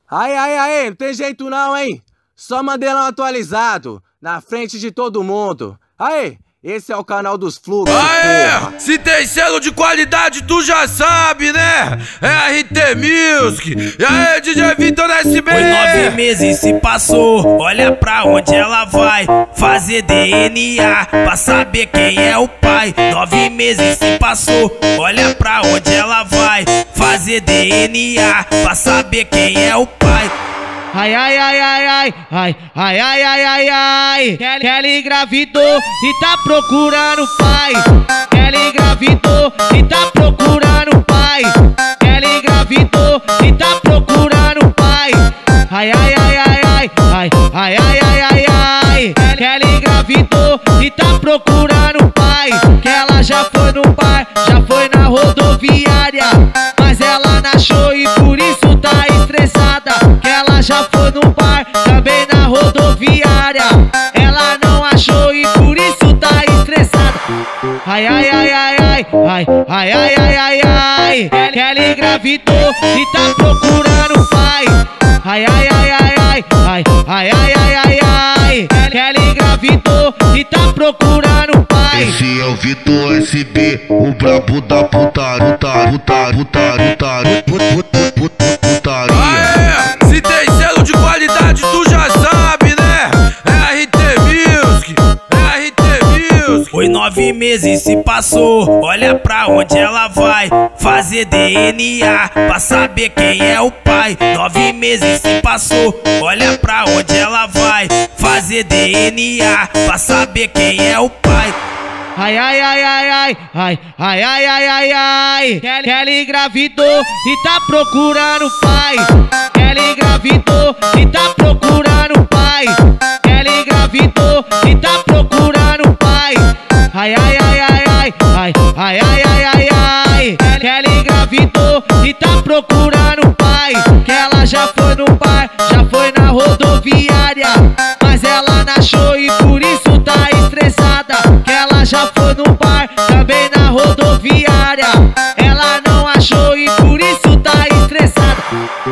Aí, não tem jeito não, hein? Só Mandelão atualizado, na frente de todo mundo. Aí, esse é o canal dos Fluxos, porra. Se tem selo de qualidade, tu já sabe, né? É RT Music. E aí, DJ Vitor SB. Foi 9 meses se passou, olha pra onde ela vai. Fazer DNA pra saber quem é o pai. 9 meses se passou, olha pra onde ela vai. Fazer DNA pra saber quem é o pai. Ai, Kelly engravidou e tá procurando pai. Kelly engravidou e tá procurando pai. Kelly engravidou e tá procurando pai. Ai, Kelly engravidou e tá procurando pai. Que ela já foi no bar, já foi na rodoviária, mas ela não achou e por isso tá estressada. Que ela já foi no bar, também na rodoviária, ela não achou e por isso tá estressada. Ai, Kelly engravidou e tá procurando pai. Ai, Kelly engravidou e tá procurando pai. Esse é o Vitor SB, o brabo da putaria. Se tem selo de qualidade, tu já sabe, né? É RT Music. Foi 9 meses se passou, olha pra onde ela vai. Fazer DNA pra saber quem é o pai. 9 meses se passou, olha pra onde ela vai. Fazer DNA pra saber quem é o pai. Kelly engravidou e tá procurando pai. Kelly engravidou e tá procurando pai. Kelly engravidou e tá procurando pai. Kelly engravidou e tá procurando pai. Que ela já foi no bar, já foi na rodoviária, mas ela não achou e por isso tá estressada. Que ela já foi no bar, também na rodoviária, ela não achou e por isso tá estressada.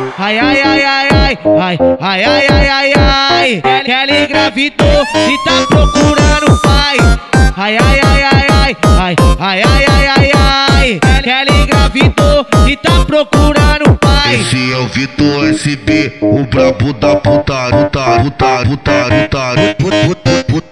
Kelly engravidou e tá procurando pai. Kelly engravidou e tá procurando pai. Esse é o Vitor SB, o brabo da putaria.